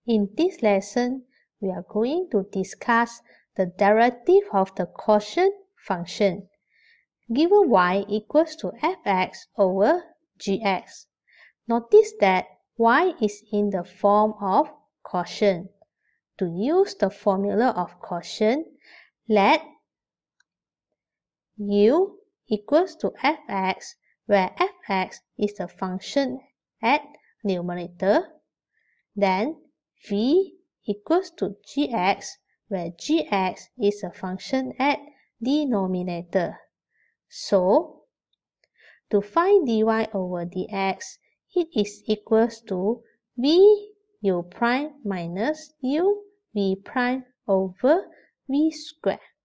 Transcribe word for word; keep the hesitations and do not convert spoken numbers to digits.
In this lesson, we are going to discuss the derivative of the quotient function. Given y equals to f(x) over g(x), notice that y is in the form of quotient. To use the formula of quotient, let u equals to f(x), where f(x) is a function at numerator, then v equals to gx, where gx is a function at denominator. So, to find dy over dx, it is equals to v u prime minus u v prime over v squared.